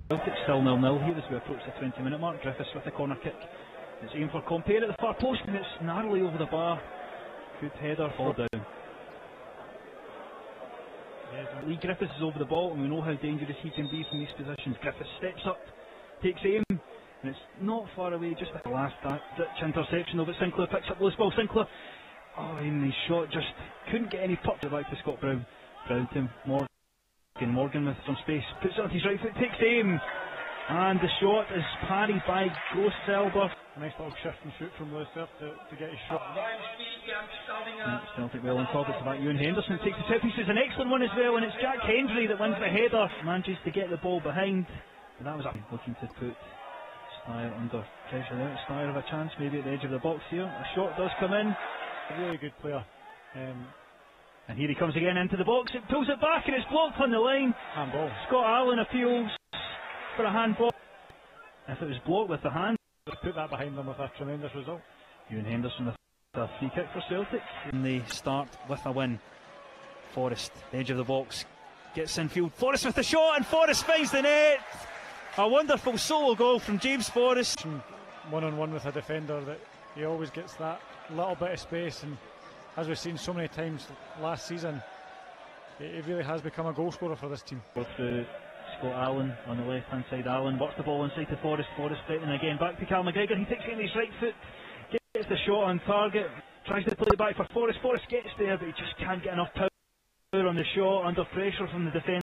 Celtic still 0-0 here as we approach the 20-minute mark. Griffiths with the corner kick. It's aimed for Compare at the far post and it's narrowly over the bar. Good header, fall down. Lee Griffiths is over the ball and we know how dangerous he can be from these positions. Griffiths steps up, takes aim, and it's not far away, just the last ditch interception of it. Sinclair picks up loose ball. Sinclair, and his shot just couldn't get any puck back to Scott Brown. Brown to Morgan with some space, puts it on his right foot, takes aim, and the shot is parried by Gross-Selber. Nice little shift and shoot from Lewis there to get his shot. Celtic well on top, it's about Ewan Henderson, takes the set piece, it's an excellent one as well, and it's Jack Hendry that wins the header, manages to get the ball behind, and that was looking to put Steyer under pressure there. Steyer have a chance maybe at the edge of the box here, a shot does come in. A really good player. And here he comes again into the box, it pulls it back and it's blocked on the line. Handball. Scott Allen appeals for a handball. If it was blocked with the hand, put that behind them with a tremendous result. Ewan Henderson with a free kick for Celtic. And they start with a win. Forrest, the edge of the box, gets in field. Forrest with the shot and Forrest finds the net. A wonderful solo goal from James Forrest. One-on-one with a defender, that he always gets that little bit of space, and as we've seen so many times last season, he really has become a goal scorer for this team. Go through Scott Allen on the left hand side. Allen works the ball inside to Forrest. Forrest threatening again, back to Cal McGregor. He takes it in his right foot, gets the shot on target, tries to play it back for Forrest. Forrest gets there but he just can't get enough power on the shot under pressure from the defence.